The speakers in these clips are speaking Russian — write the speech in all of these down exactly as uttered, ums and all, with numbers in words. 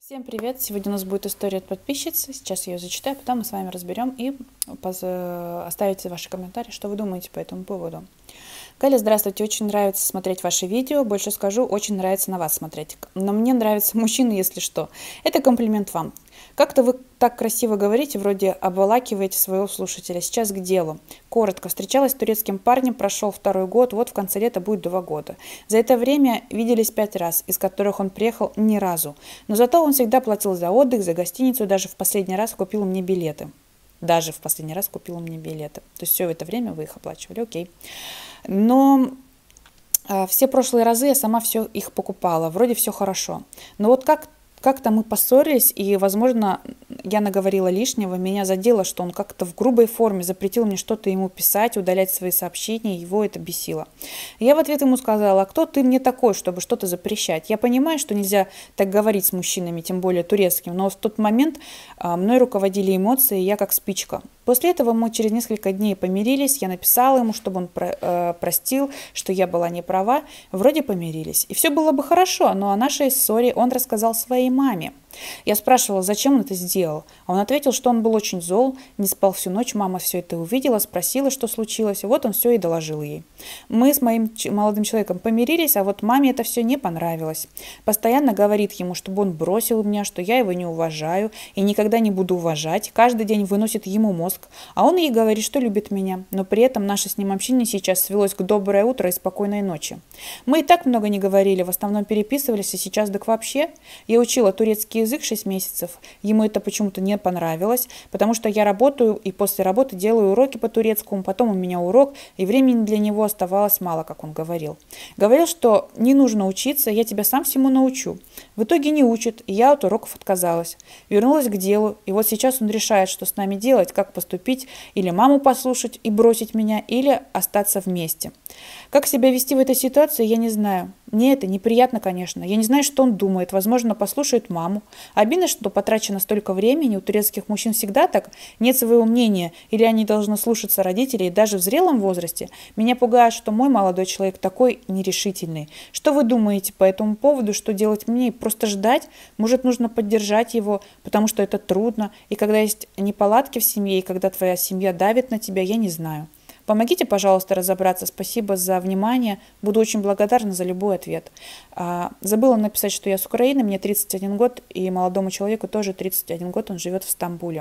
Всем привет! Сегодня у нас будет история от подписчицы. Сейчас я ее зачитаю, потом мы с вами разберем и оставите ваши комментарии, что вы думаете по этому поводу. Галя, здравствуйте, очень нравится смотреть ваши видео, больше скажу, очень нравится на вас смотреть. Но мне нравятся мужчины, если что. Это комплимент вам. Как-то вы так красиво говорите, вроде обволакиваете своего слушателя. Сейчас к делу. Коротко. Встречалась с турецким парнем, прошел второй год, вот в конце лета будет два года. За это время виделись пять раз, из которых он приехал ни разу. Но зато он всегда платил за отдых, за гостиницу, даже в последний раз купил мне билеты. Даже в последний раз купил мне билеты. То есть все это время вы их оплачивали, окей. Но э, все прошлые разы я сама все их покупала, вроде все хорошо. Но вот как Как-то мы поссорились, и, возможно, я наговорила лишнего, меня задело, что он как-то в грубой форме запретил мне что-то ему писать, удалять свои сообщения, его это бесило. Я в ответ ему сказала: а кто ты мне такой, чтобы что-то запрещать? Я понимаю, что нельзя так говорить с мужчинами, тем более турецким, но в тот момент а, мной руководили эмоции, я как спичка. После этого мы через несколько дней помирились, я написала ему, чтобы он про, э, простил, что я была не права, вроде помирились. И все было бы хорошо, но о нашей ссоре он рассказал своей маме. Я спрашивала, зачем он это сделал. А он ответил, что он был очень зол, не спал всю ночь, мама все это увидела, спросила, что случилось, и вот он все и доложил ей. Мы с моим молодым человеком помирились, а вот маме это все не понравилось. Постоянно говорит ему, чтобы он бросил меня, что я его не уважаю и никогда не буду уважать, каждый день выносит ему мозг, а он ей говорит, что любит меня, но при этом наше с ним общение сейчас свелось к доброе утро и спокойной ночи. Мы и так много не говорили, в основном переписывались, и сейчас так вообще. Я учила турецкий язык шесть месяцев, ему это почему-то не понравилось, потому что я работаю и после работы делаю уроки по турецкому, потом у меня урок, и времени для него оставалось мало, как он говорил. Говорил, что не нужно учиться, я тебя сам всему научу. В итоге не учит, и я от уроков отказалась. Вернулась к делу, и вот сейчас он решает, что с нами делать, как поступить, или маму послушать и бросить меня, или остаться вместе. Как себя вести в этой ситуации, я не знаю. Мне это неприятно, конечно. Я не знаю, что он думает. Возможно, послушает маму. Обидно, что потрачено столько времени. У турецких мужчин всегда так. Нет своего мнения. Или они должны слушаться родителей даже в зрелом возрасте. Меня пугает, что мой молодой человек такой нерешительный. Что вы думаете по этому поводу? Что делать мне? Просто ждать? Может, нужно поддержать его, потому что это трудно. И когда есть неполадки в семье, и когда твоя семья давит на тебя, я не знаю. Помогите, пожалуйста, разобраться. Спасибо за внимание. Буду очень благодарна за любой ответ. А, забыла написать, что я с Украины, мне тридцать один год, и молодому человеку тоже тридцать один год, он живет в Стамбуле.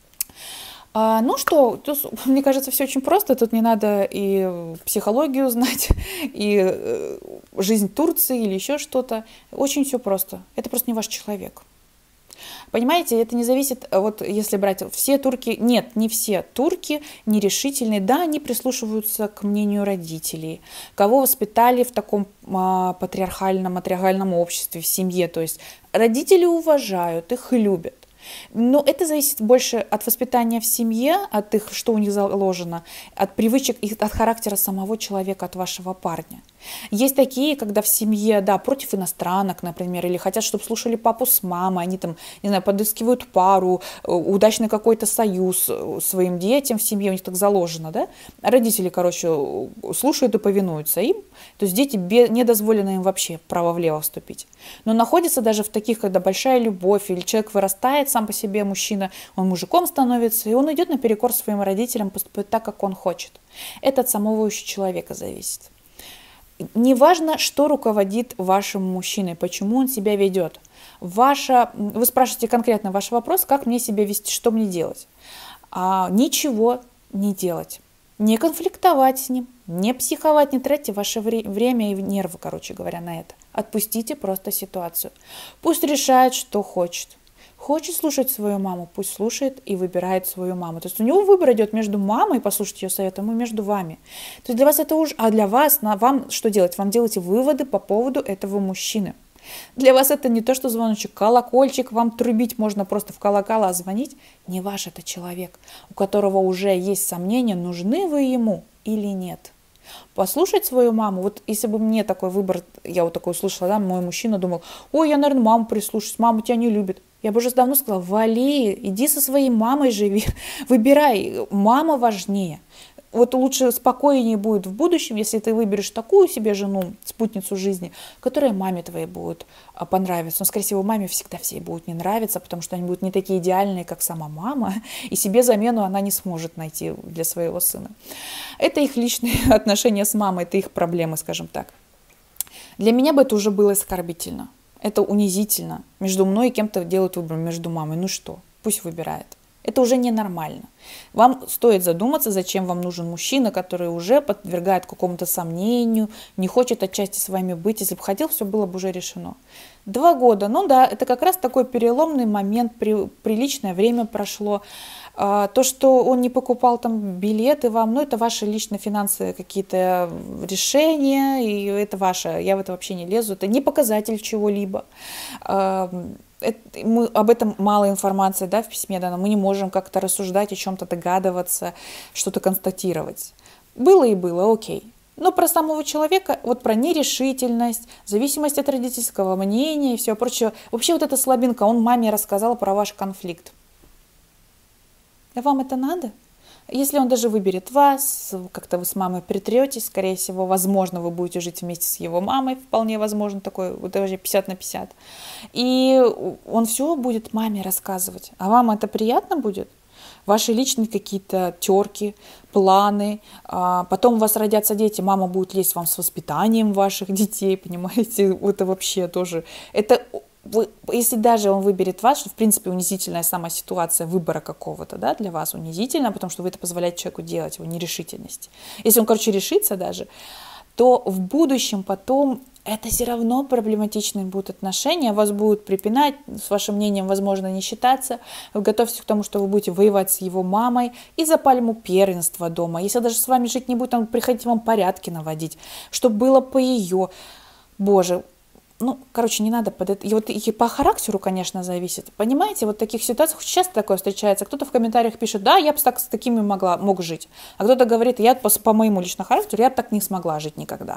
А, ну что, тут, мне кажется, все очень просто. Тут не надо и психологию знать, и э, жизнь Турции или еще что-то. Очень все просто. Это просто не ваш человек. Понимаете, это не зависит, вот если брать все турки, нет, не все турки нерешительные, да, они прислушиваются к мнению родителей, кого воспитали в таком а, патриархальном, матриархальном обществе, в семье, то есть родители уважают, их любят. Но это зависит больше от воспитания в семье, от их, что у них заложено, от привычек, от характера самого человека, от вашего парня. Есть такие, когда в семье, да, против иностранок, например, или хотят, чтобы слушали папу с мамой, они там, не знаю, подыскивают пару, удачный какой-то союз своим детям в семье, у них так заложено, да. Родители, короче, слушают и повинуются им, то есть дети, не дозволено им вообще вправо-влево вступить. Но находятся даже в таких, когда большая любовь, или человек вырастает сам по себе, мужчина, он мужиком становится, и он идет наперекор своим родителям, поступает так, как он хочет. Это от самого еще человека зависит. Неважно, что руководит вашим мужчиной, почему он себя ведет. Ваша, вы спрашиваете конкретно ваш вопрос, как мне себя вести, что мне делать. А, ничего не делать. Не конфликтовать с ним, не психовать, не тратьте ваше вре- время и нервы, короче говоря, на это. Отпустите просто ситуацию. Пусть решает, что хочет. Хочет слушать свою маму, пусть слушает и выбирает свою маму. То есть у него выбор идет между мамой, послушать ее советом, и между вами. То есть для вас это уже, а для вас, на, вам что делать? Вам делаете выводы по поводу этого мужчины. Для вас это не то, что звоночек, колокольчик, вам трубить можно просто в колокола звонить. Не ваш это человек, у которого уже есть сомнения, нужны вы ему или нет. Послушать свою маму, вот если бы мне такой выбор, я вот такой услышала, да, мой мужчина думал, ой, я, наверное, маму прислушаюсь, мама тебя не любит. Я бы уже давно сказала, вали, иди со своей мамой живи, выбирай, мама важнее. вот лучше спокойнее будет в будущем, если ты выберешь такую себе жену, спутницу жизни, которая маме твоей будет понравиться. Но, скорее всего, маме всегда все будут не нравиться, потому что они будут не такие идеальные, как сама мама, и себе замену она не сможет найти для своего сына. Это их личные отношения с мамой, это их проблемы, скажем так. Для меня бы это уже было оскорбительно. Это унизительно. Между мной и кем-то делают выбор, между мамой. Ну что, пусть выбирает. Это уже ненормально. Вам стоит задуматься, зачем вам нужен мужчина, который уже подвергает какому-то сомнению, не хочет отчасти с вами быть. Если бы хотел, все было бы уже решено. Два года, ну да, это как раз такой переломный момент, при, приличное время прошло. А, то, что он не покупал там билеты вам, ну это ваши личные финансовые какие-то решения, и это ваше, я в это вообще не лезу, это не показатель чего-либо. А, Это, мы, об этом мало информации, да, в письме дано, мы не можем как-то рассуждать, о чем-то догадываться, что-то констатировать. Было и было, окей. Но про самого человека, вот про нерешительность, зависимость от родительского мнения и все прочее. Вообще вот эта слабинка, он маме рассказал про ваш конфликт. А вам это надо? Если он даже выберет вас, как-то вы с мамой притретесь, скорее всего, возможно, вы будете жить вместе с его мамой, вполне возможно, такой, вот даже пятьдесят на пятьдесят. И он все будет маме рассказывать. А вам это приятно будет? Ваши личные какие-то терки, планы, а потом у вас родятся дети, мама будет лезть вам с воспитанием ваших детей, понимаете, это вообще тоже, это... Вы, если даже он выберет вас, что в принципе унизительная сама ситуация выбора какого-то, да, для вас унизительна, потому что вы это позволяете человеку делать, его нерешительность. Если он, короче, решится даже, то в будущем потом это все равно проблематичные будут отношения, вас будут припинать, с вашим мнением, возможно, не считаться. Вы готовьтесь к тому, что вы будете воевать с его мамой и за пальму первенства дома. Если даже с вами жить не будет, он приходить вам порядки наводить, чтобы было по ее. Боже, ну, короче, не надо под это. И вот и по характеру, конечно, зависит. Понимаете, вот в таких ситуациях часто такое встречается. Кто-то в комментариях пишет, да, я бы так, с такими могла, мог жить. А кто-то говорит, я по, по моему личному характеру, я бы так не смогла жить никогда.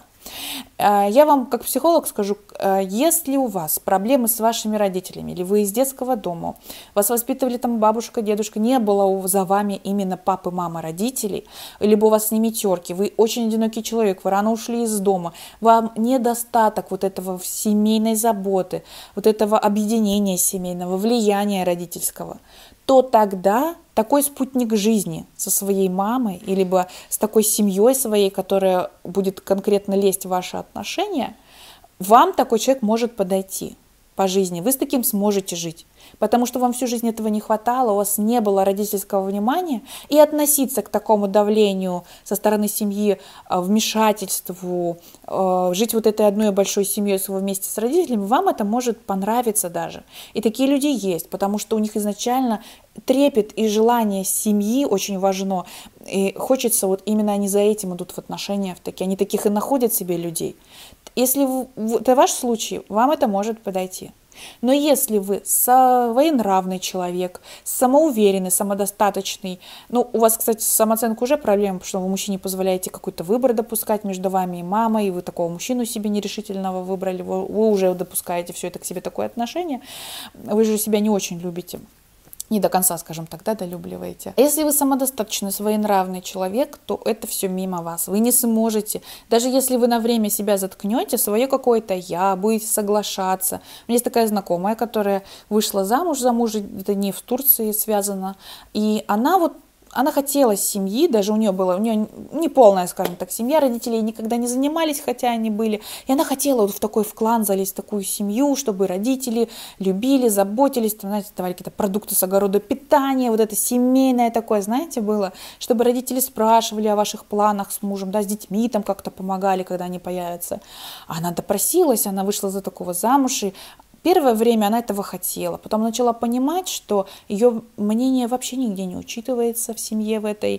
Я вам, как психолог, скажу, если у вас проблемы с вашими родителями, или вы из детского дома, вас воспитывали там бабушка, дедушка, не было за вами именно папы, мамы, родителей, либо у вас с ними терки, вы очень одинокий человек, вы рано ушли из дома, вам недостаток вот этого всего, семейной заботы, вот этого объединения семейного, влияния родительского, то тогда такой спутник жизни со своей мамой, либо с такой семьей своей, которая будет конкретно лезть в ваши отношения, вам такой человек может подойти по жизни. Вы с таким сможете жить, потому что вам всю жизнь этого не хватало, у вас не было родительского внимания, и относиться к такому давлению со стороны семьи, вмешательству, жить вот этой одной большой семьей вместе с родителями, вам это может понравиться даже. И такие люди есть, потому что у них изначально трепет и желание семьи очень важно, и хочется, вот именно они за этим идут в отношения, в такие, они таких и находят себе людей. Если это ваш случай, вам это может подойти. Но если вы своенравный человек, самоуверенный, самодостаточный, ну, у вас, кстати, с самооценкой уже проблема, потому что вы мужчине позволяете какой-то выбор допускать между вами и мамой, и вы такого мужчину себе нерешительного выбрали, вы, вы уже допускаете все это к себе такое отношение, вы же себя не очень любите. Не до конца, скажем так, да, долюбливаете. А если вы самодостаточный, своенравный человек, то это все мимо вас. Вы не сможете, даже если вы на время себя заткнете, свое какое-то я, будете соглашаться. У меня есть такая знакомая, которая вышла замуж, за мужа, это не в Турции связано, и она вот она хотела семьи, даже у нее была, у нее не полная, скажем так, семья, родители никогда не занимались, хотя они были. И она хотела вот в такой в клан залезть, в такую семью, чтобы родители любили, заботились, там, знаете, давали какие-то продукты с огорода питания, вот это семейное такое, знаете, было, чтобы родители спрашивали о ваших планах с мужем, да, с детьми там как-то помогали, когда они появятся. Она допросилась, она вышла за такого замуж, и первое время она этого хотела, потом начала понимать, что ее мнение вообще нигде не учитывается в семье в этой,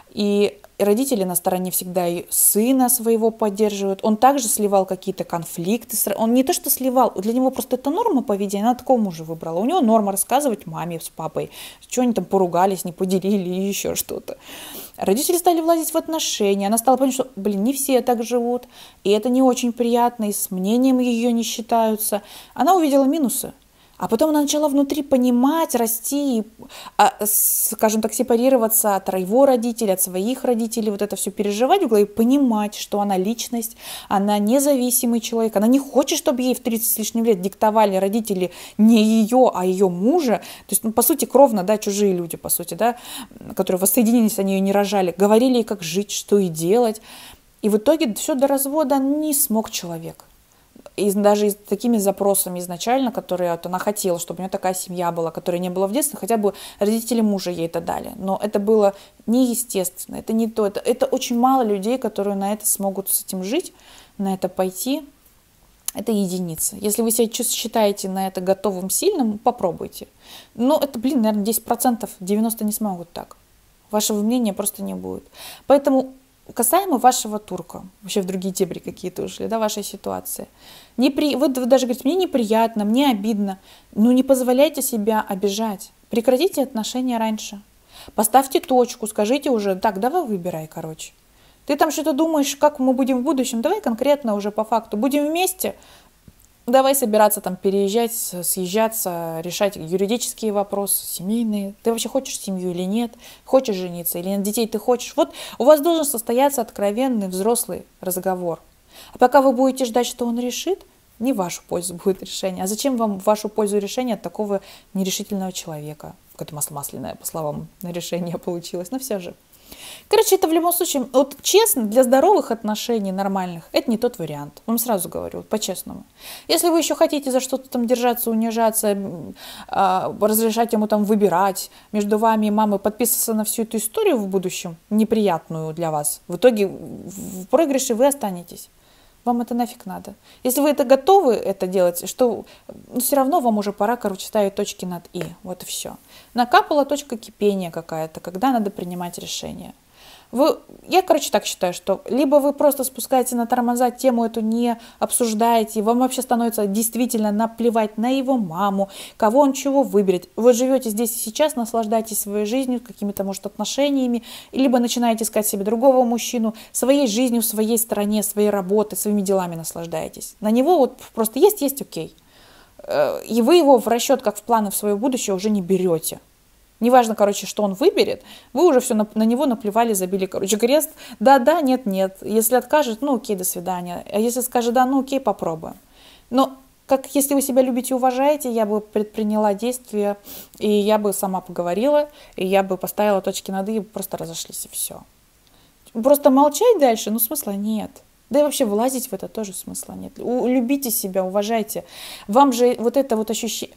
и родители на стороне всегда и сына своего поддерживают. Он также сливал какие-то конфликты, он не то что сливал, для него просто это норма поведения, она такого мужа выбрала. У него норма рассказывать маме с папой, что они там поругались, не поделили или еще что-то. Родители стали влазить в отношения, она стала понимать, что, блин, не все так живут, и это не очень приятно, и с мнением ее не считаются. Она увидела минусы. А потом она начала внутри понимать, расти, скажем так, сепарироваться от его родителей, от своих родителей, вот это все переживать в голове, понимать, что она личность, она независимый человек, она не хочет, чтобы ей в тридцать с лишним лет диктовали родители не ее, а ее мужа. То есть, ну, по сути, кровно, да, чужие люди, по сути, да, которые воссоединились, они ее не рожали, говорили ей, как жить, что и делать. И в итоге все до развода не смог человек. И даже с такими запросами изначально, которые вот она хотела, чтобы у нее такая семья была, которой не было в детстве, хотя бы родители мужа ей это дали. Но это было неестественно, это не то. Это, это очень мало людей, которые на это смогут с этим жить, на это пойти. Это единицы. Если вы себя считаете на это готовым, сильным, попробуйте. Но это, блин, наверное, десять процентов, девяносто процентов не смогут так. Вашего мнения просто не будет. Поэтому касаемо вашего турка, вообще в другие дебри какие-то ушли, да, вашей ситуации. Непри... Вы, вы даже говорите, мне неприятно, мне обидно. Ну не позволяйте себя обижать. Прекратите отношения раньше. Поставьте точку, скажите уже, так, давай выбирай, короче. Ты там что-то думаешь, как мы будем в будущем, давай конкретно уже по факту. Будем вместе, давай собираться там переезжать, съезжаться, решать юридические вопросы, семейные. Ты вообще хочешь семью или нет? Хочешь жениться или нет? Детей ты хочешь? Вот у вас должен состояться откровенный взрослый разговор. А пока вы будете ждать, что он решит, не в вашу пользу будет решение. А зачем вам в вашу пользу решение от такого нерешительного человека? Какое-то масло масляное, по словам, на решение получилось. Но все же. Короче, это в любом случае, вот честно, для здоровых отношений нормальных, это не тот вариант. Вам сразу говорю, вот, по-честному. Если вы еще хотите за что-то там держаться, унижаться, э, разрешать ему там выбирать, между вами и мамой подписываться на всю эту историю в будущем, неприятную для вас, в итоге в проигрыше вы останетесь. Вам это нафиг надо. Если вы это готовы это делать, что ну, все равно вам уже пора, короче, ставить точки над «и». Вот и все. Накапала точка кипения какая-то, когда надо принимать решение. Вы, я, короче, так считаю, что либо вы просто спускаете на тормоза, тему эту не обсуждаете, и вам вообще становится действительно наплевать на его маму, кого он чего выберет. Вы живете здесь и сейчас, наслаждаетесь своей жизнью, какими-то, может, отношениями, либо начинаете искать себе другого мужчину, своей жизнью, своей стране, своей работой, своими делами наслаждаетесь. На него вот просто есть, есть, окей. И вы его в расчет, как в планы в свое будущее, уже не берете. Неважно, короче, что он выберет, вы уже все на, на него наплевали, забили, короче, крест. Да-да, нет-нет. Если откажет, ну окей, до свидания. А если скажет да, ну окей, попробуем. Но как если вы себя любите и уважаете, я бы предприняла действия, и я бы сама поговорила, и я бы поставила точки над «и», и просто разошлись, и все. Просто молчать дальше, ну смысла нет. Да и вообще влазить в это тоже смысла нет. У, любите себя, уважайте. Вам же вот это вот ощущение...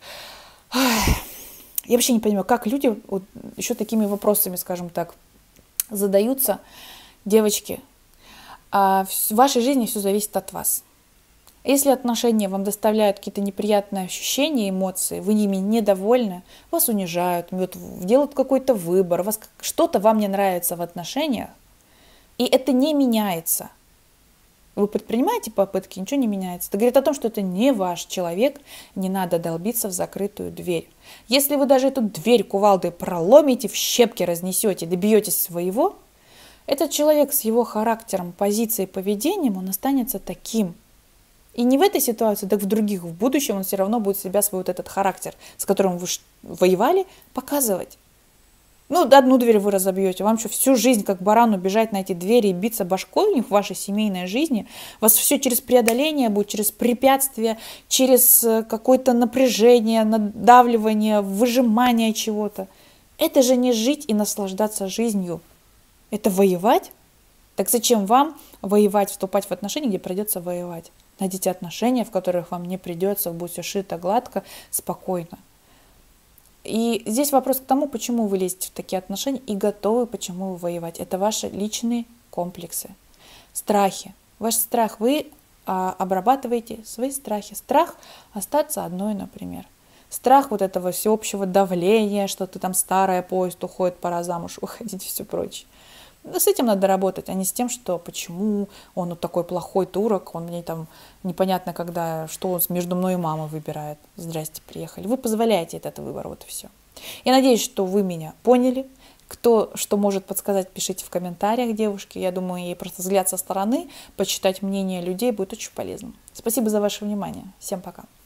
Я вообще не понимаю, как люди вот еще такими вопросами, скажем так, задаются. Девочки, а в вашей жизни все зависит от вас. Если отношения вам доставляют какие-то неприятные ощущения, эмоции, вы ними недовольны, вас унижают, делают какой-то выбор, вас что-то вам не нравится в отношениях, и это не меняется. Вы предпринимаете попытки, ничего не меняется. Это говорит о том, что это не ваш человек, не надо долбиться в закрытую дверь. Если вы даже эту дверь кувалдой проломите, в щепки разнесете, добьетесь своего, этот человек с его характером, позицией, поведением, он останется таким. И не в этой ситуации, так в других, в будущем он все равно будет себя, свой вот этот характер, с которым вы воевали, показывать. Ну, одну дверь вы разобьете, вам что, всю жизнь как барану бежать на эти двери и биться башкой у них в вашей семейной жизни? У вас все через преодоление будет, через препятствия, через какое-то напряжение, надавливание, выжимание чего-то. Это же не жить и наслаждаться жизнью. Это воевать? Так зачем вам воевать, вступать в отношения, где придется воевать? Найдите отношения, в которых вам не придется, будет все шито гладко, спокойно. И здесь вопрос к тому, почему вы лезете в такие отношения и готовы, почему вы воевать. Это ваши личные комплексы, страхи. Ваш страх, вы а, обрабатываете свои страхи. Страх остаться одной, например. Страх вот этого всеобщего давления, что ты там старая, поезд уходит, пора замуж выходить и все прочее. Но с этим надо работать, а не с тем, что почему он вот такой плохой турок, он мне там непонятно когда, что он между мной и мамой выбирает. Здрасте, приехали. Вы позволяете этот выбор, вот и все. Я надеюсь, что вы меня поняли. Кто что может подсказать, пишите в комментариях, девушки. Я думаю, ей просто взгляд со стороны, почитать мнение людей будет очень полезно. Спасибо за ваше внимание. Всем пока.